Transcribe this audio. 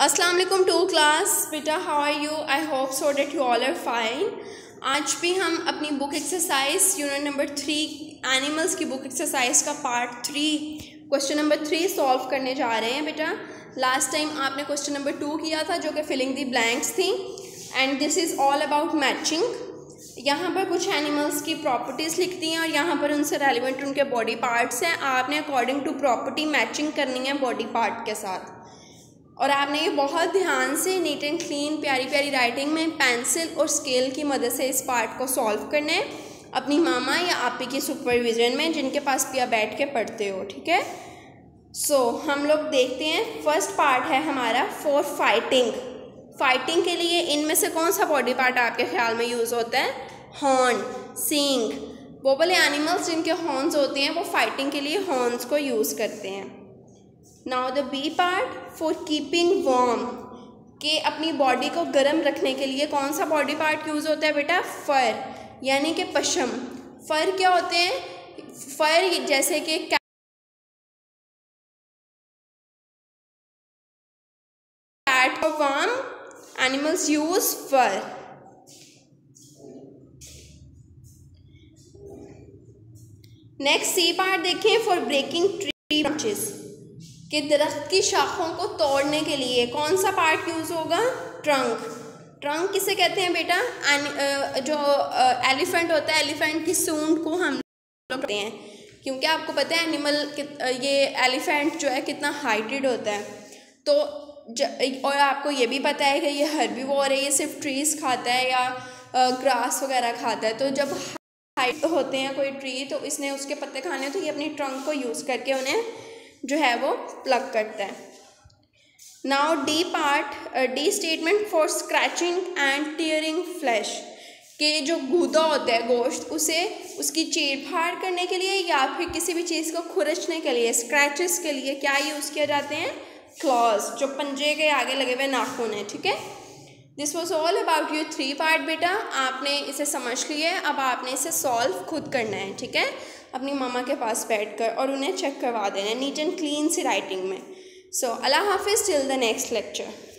अस्सलाम वालेकुम to class. बेटा how are you? I hope so that you all are fine. आज भी हम अपनी book exercise unit number 3 animals की बुक एक्सरसाइज का पार्ट 3 क्वेश्चन नंबर 3 सॉल्व करने जा रहे हैं। बेटा लास्ट टाइम आपने क्वेश्चन नंबर 2 किया था जो कि फिलिंग दी ब्लैंक्स थी, and this is all about matching. यहाँ पर कुछ एनिमल्स की प्रॉपर्टीज़ लिख दी हैं और यहाँ पर उनसे रेलिवेंट उनके बॉडी पार्ट्स हैं। आपने अकॉर्डिंग टू प्रॉपर्टी मैचिंग करनी है बॉडी पार्ट के साथ, और आपने ये बहुत ध्यान से नीट एंड क्लीन प्यारी प्यारी राइटिंग में पेंसिल और स्केल की मदद से इस पार्ट को सॉल्व करना है अपनी मामा या आपी की सुपरविजन में, जिनके पास भी आप बैठ के पढ़ते हो। ठीक है, सो हम लोग देखते हैं। फर्स्ट पार्ट है हमारा फॉर फाइटिंग। फाइटिंग के लिए इनमें से कौन सा बॉडी पार्ट आपके ख्याल में यूज़ होता है? हॉर्न, सींग। वो वाले एनिमल्स जिनके हॉर्न्स होते हैं वो फाइटिंग के लिए हॉर्न्स को यूज़ करते हैं। Now the B part for keeping warm, के अपनी बॉडी को गर्म रखने के लिए कौन सा बॉडी पार्ट यूज़ होता है बेटा? फर, यानी कि पशम। फर क्या होते हैं? फर जैसे कि cat for warm animals use fur. Next C part देखें फॉर ब्रेकिंग ट्री ब्रांचेस, कि दरख्त की शाखों को तोड़ने के लिए कौन सा पार्ट यूज़ होगा? ट्रंक। ट्रंक किसे कहते हैं बेटा? जो एलिफेंट होता है, एलिफेंट की सूंड को हम लोग कहते हैं, क्योंकि आपको पता है एनिमल ये एलिफेंट जो है कितना हाइटेड होता है। तो और आपको ये भी पता है कि ये हर्बीवोर है, ये सिर्फ ट्रीज़ खाता है या ग्रास वगैरह खाता है। तो जब हाइट होते हैं कोई ट्री तो इसने उसके पत्ते खाने, तो ये अपनी ट्रंक को यूज़ करके उन्हें जो है वो प्लग करता है। Now D part, D statement for scratching and tearing flesh, के जो गूदा होता है गोश्त उसे उसकी चीर फाड़ करने के लिए या फिर किसी भी चीज़ को खुरचने के लिए, स्क्रैचेस के लिए क्या यूज़ किया जाते हैं? क्लॉज, जो पंजे के आगे लगे हुए नाखून है। ठीक है, this was all about your 3 part. बेटा आपने इसे समझ लिया है, अब आपने इसे सॉल्व खुद करना है। ठीक है, अपनी मामा के पास बैठकर, और उन्हें चेक करवा देना है नीट एंड क्लीन सी राइटिंग में। सो अल्लाह हाफिज़, टिल द नेक्स्ट लेक्चर।